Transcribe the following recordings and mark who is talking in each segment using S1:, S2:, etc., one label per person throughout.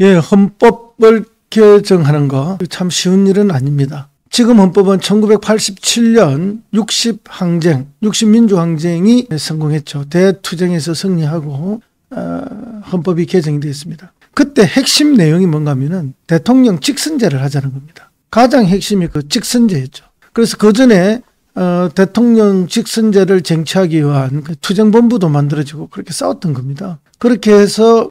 S1: 예, 헌법을 개정하는 거 참 쉬운 일은 아닙니다. 지금 헌법은 1987년 60항쟁, 60민주항쟁이 성공했죠. 대투쟁에서 승리하고 헌법이 개정이 되었습니다. 그때 핵심 내용이 뭔가 하면은 대통령 직선제를 하자는 겁니다. 가장 핵심이 그 직선제였죠. 그래서 그 전에 대통령 직선제를 쟁취하기 위한 그 투쟁본부도 만들어지고 그렇게 싸웠던 겁니다. 그렇게 해서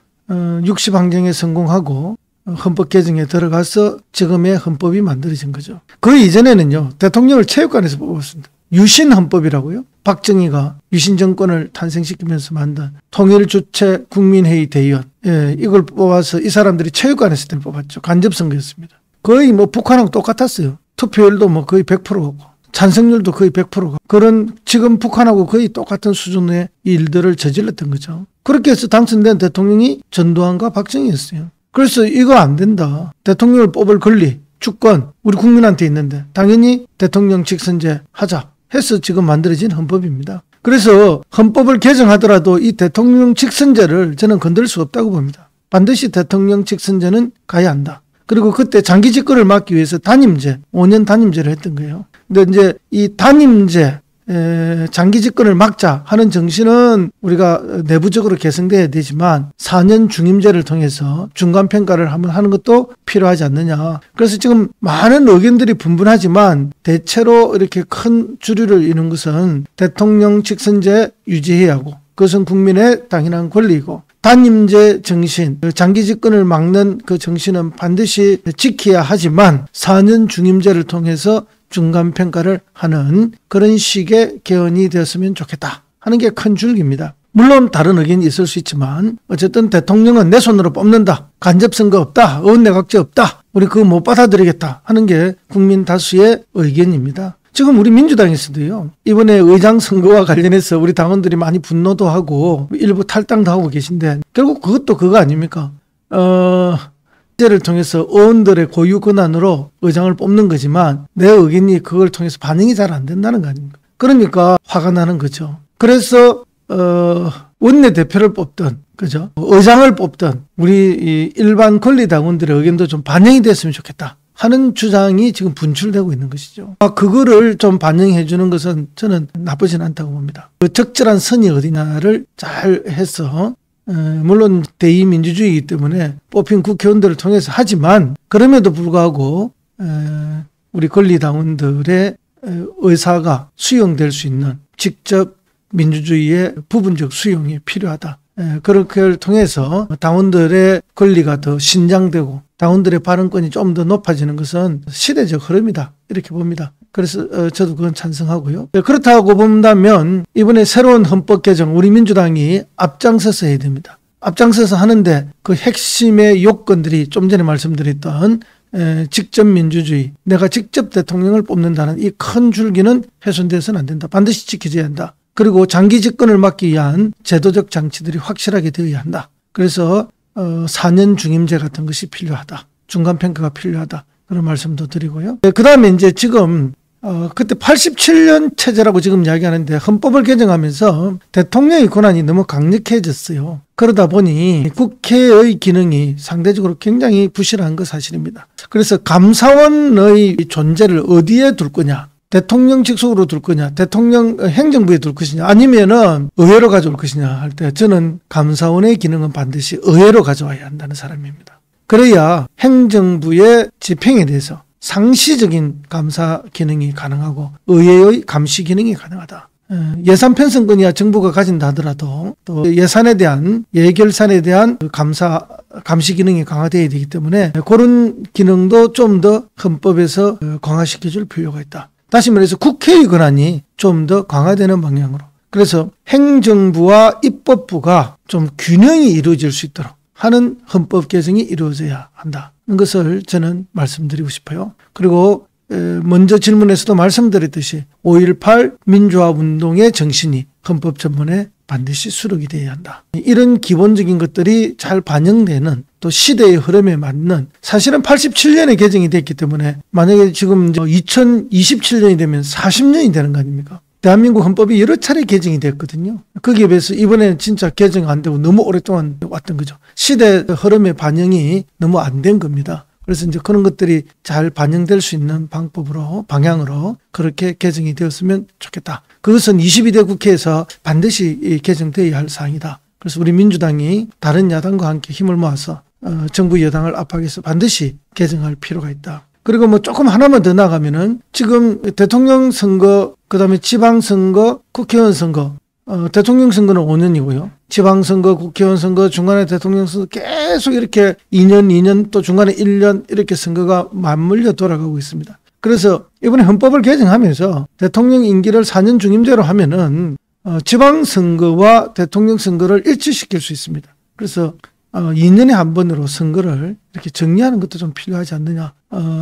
S1: 60항쟁에 성공하고 헌법 개정에 들어가서 지금의 헌법이 만들어진 거죠. 그 이전에는요, 대통령을 체육관에서 뽑았습니다. 유신 헌법이라고요. 박정희가 유신 정권을 탄생시키면서 만든 통일주체 국민회의 대의원, 예, 이걸 뽑아서 이 사람들이 체육관에서 뽑았죠. 간접선거였습니다. 거의 뭐 북한하고 똑같았어요. 투표율도 뭐 거의 100%고 찬성률도 거의 100%고 그런 지금 북한하고 거의 똑같은 수준의 일들을 저질렀던 거죠. 그렇게 해서 당선된 대통령이 전두환과 박정희였어요. 그래서 이거 안 된다. 대통령을 뽑을 권리, 주권 우리 국민한테 있는데 당연히 대통령 직선제 하자 해서 지금 만들어진 헌법입니다. 그래서 헌법을 개정하더라도 이 대통령 직선제를 저는 건들 수 없다고 봅니다. 반드시 대통령 직선제는 가야 한다. 그리고 그때 장기 집권을 막기 위해서 단임제, 5년 단임제를 했던 거예요. 근데 이제 이 단임제, 장기 집권을 막자 하는 정신은 우리가 내부적으로 개성돼야 되지만 4년 중임제를 통해서 중간평가를 한번 하는 것도 필요하지 않느냐. 그래서 지금 많은 의견들이 분분하지만 대체로 이렇게 큰 주류를 이룬 것은 대통령 직선제 유지해야 하고 그것은 국민의 당연한 권리이고 단임제 정신, 장기 집권을 막는 그 정신은 반드시 지켜야 하지만 4년 중임제를 통해서 중간평가를 하는 그런 식의 개헌이 되었으면 좋겠다 하는 게 큰 줄기입니다. 물론 다른 의견이 있을 수 있지만 어쨌든 대통령은 내 손으로 뽑는다. 간접선거 없다. 의원내각제 없다. 우리 그거 못 받아들이겠다 하는 게 국민 다수의 의견입니다. 지금 우리 민주당에서도요. 이번에 의장 선거와 관련해서 우리 당원들이 많이 분노도 하고 일부 탈당도 하고 계신데 결국 그것도 그거 아닙니까? 를 통해서 의원들의 고유 권한으로 의장을 뽑는 거지만 내 의견이 그걸 통해서 반영이 잘 안 된다는 거 아닙니까? 그러니까 화가 나는 거죠. 그래서 원내대표를 뽑든 그죠? 의장을 뽑든 우리 일반 권리당원들의 의견도 좀 반영이 됐으면 좋겠다 하는 주장이 지금 분출되고 있는 것이죠. 그거를 좀 반영해 주는 것은 저는 나쁘진 않다고 봅니다. 그 적절한 선이 어디냐를 잘 해서 물론 대의민주주의이기 때문에 뽑힌 국회의원들을 통해서 하지만 그럼에도 불구하고 우리 권리당원들의 의사가 수용될 수 있는 직접 민주주의의 부분적 수용이 필요하다. 그렇게 통해서 당원들의 권리가 더 신장되고 당원들의 발언권이 좀 더 높아지는 것은 시대적 흐름이다. 이렇게 봅니다. 그래서 저도 그건 찬성하고요. 그렇다고 본다면 이번에 새로운 헌법 개정 우리 민주당이 앞장서서 해야 됩니다. 앞장서서 하는데 그 핵심의 요건들이 좀 전에 말씀드렸던 직접 민주주의, 내가 직접 대통령을 뽑는다는 이 큰 줄기는 훼손돼서는 안 된다. 반드시 지켜져야 한다. 그리고 장기 집권을 막기 위한 제도적 장치들이 확실하게 되어야 한다. 그래서 4년 중임제 같은 것이 필요하다. 중간평가가 필요하다. 그런 말씀도 드리고요. 그 다음에 이제 지금 그때 87년 체제라고 지금 이야기하는데 헌법을 개정하면서 대통령의 권한이 너무 강력해졌어요. 그러다 보니 국회의 기능이 상대적으로 굉장히 부실한 거 사실입니다. 그래서 감사원의 존재를 어디에 둘 거냐. 대통령 직속으로 둘 거냐, 대통령 행정부에 둘 것이냐, 아니면은 의회로 가져올 것이냐 할 때 저는 감사원의 기능은 반드시 의회로 가져와야 한다는 사람입니다. 그래야 행정부의 집행에 대해서 상시적인 감사 기능이 가능하고 의회의 감시 기능이 가능하다. 예산 편성권이야 정부가 가진다 하더라도 또 예산에 대한 예결산에 대한 감시 기능이 강화되어야 되기 때문에 그런 기능도 좀 더 헌법에서 강화시켜줄 필요가 있다. 다시 말해서 국회의 권한이 좀 더 강화되는 방향으로. 그래서 행정부와 입법부가 좀 균형이 이루어질 수 있도록 하는 헌법 개정이 이루어져야 한다는 것을 저는 말씀드리고 싶어요. 그리고 먼저 질문에서도 말씀드렸듯이 5.18 민주화운동의 정신이 헌법 전문에 반드시 수록이 되어야 한다. 이런 기본적인 것들이 잘 반영되는 또 시대의 흐름에 맞는 사실은 87년에 개정이 됐기 때문에 만약에 지금 2027년이 되면 40년이 되는 거 아닙니까? 대한민국 헌법이 여러 차례 개정이 됐거든요. 거기에 비해서 이번에는 진짜 개정 안 되고 너무 오랫동안 왔던 거죠. 시대 흐름의 반영이 너무 안 된 겁니다. 그래서 이제 그런 것들이 잘 반영될 수 있는 방향으로 그렇게 개정이 되었으면 좋겠다. 그것은 22대 국회에서 반드시 개정되어야 할 사항이다. 그래서 우리 민주당이 다른 야당과 함께 힘을 모아서 정부 여당을 압박해서 반드시 개정할 필요가 있다. 그리고 뭐 조금 하나만 더 나가면은 지금 대통령 선거, 그다음에 지방선거, 국회의원 선거, 대통령 선거는 5년이고요. 지방선거, 국회의원 선거, 중간에 대통령 선거 계속 이렇게 2년 또 중간에 1년 이렇게 선거가 맞물려 돌아가고 있습니다. 그래서 이번에 헌법을 개정하면서 대통령 임기를 4년 중임제로 하면은 지방선거와 대통령 선거를 일치시킬 수 있습니다. 그래서 2년에 한 번으로 선거를 이렇게 정리하는 것도 좀 필요하지 않느냐.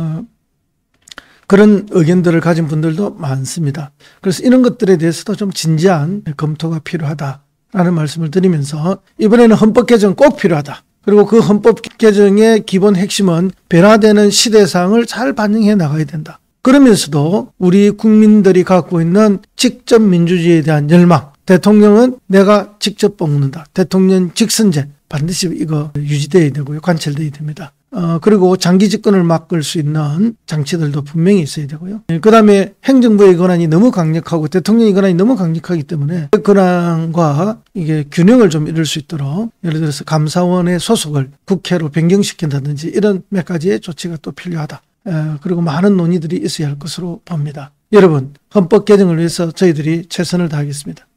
S1: 그런 의견들을 가진 분들도 많습니다. 그래서 이런 것들에 대해서도 좀 진지한 검토가 필요하다라는 말씀을 드리면서 이번에는 헌법 개정 꼭 필요하다. 그리고 그 헌법 개정의 기본 핵심은 변화되는 시대상을 잘 반영해 나가야 된다. 그러면서도 우리 국민들이 갖고 있는 직접 민주주의에 대한 열망, 대통령은 내가 직접 뽑는다. 대통령 직선제 반드시 이거 유지돼야 되고요. 관철돼야 됩니다. 그리고 장기 집권을 막을 수 있는 장치들도 분명히 있어야 되고요. 그 다음에 행정부의 권한이 너무 강력하고 대통령의 권한이 너무 강력하기 때문에 그 권한과 이게 균형을 좀 이룰 수 있도록 예를 들어서 감사원의 소속을 국회로 변경시킨다든지 이런 몇 가지의 조치가 또 필요하다. 그리고 많은 논의들이 있어야 할 것으로 봅니다. 여러분, 헌법 개정을 위해서 저희들이 최선을 다하겠습니다.